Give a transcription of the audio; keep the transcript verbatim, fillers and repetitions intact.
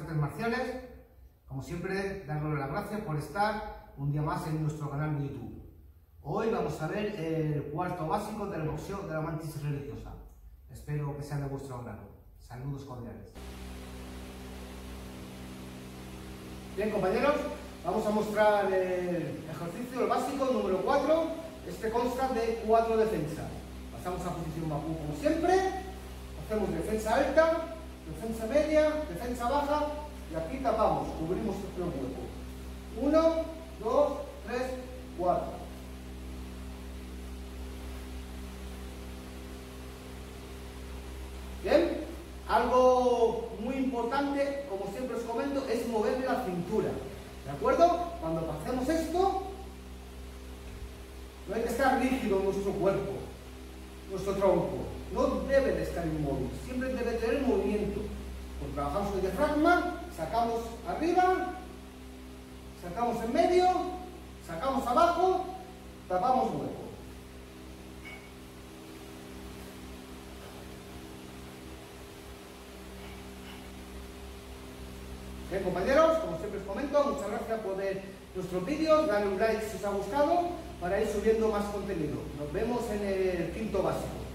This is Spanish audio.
artes marciales. Como siempre, darles las gracias por estar un día más en nuestro canal de YouTube. Hoy vamos a ver el cuarto básico del boxeo de la mantis religiosa. Espero que sea de vuestro agrado. Saludos cordiales. Bien, compañeros, vamos a mostrar el ejercicio, el básico número cuatro. Este consta de cuatro defensas. Pasamos a posición bakú como siempre. Hacemos defensa alta, defensa media, defensa baja y aquí tapamos, cubrimos el hueco. Uno, dos, tres, cuatro. Bien, algo muy importante, como siempre os comento, es mover la cintura. ¿De acuerdo? Cuando hacemos esto, no hay que estar rígido en nuestro cuerpo, nuestro tronco. No debe de estar inmóvil, siempre debe tener movimiento. Pues trabajamos con el diafragma, sacamos arriba, sacamos en medio, sacamos abajo, tapamos hueco. Bien, compañeros, como siempre os comento, muchas gracias por ver nuestros vídeos, dale un like si os ha gustado para ir subiendo más contenido. Nos vemos en el quinto básico.